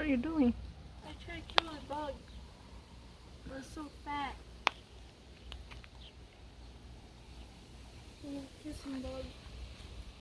you doing? I tried to kill a bug. It was so fat. Kissing bug.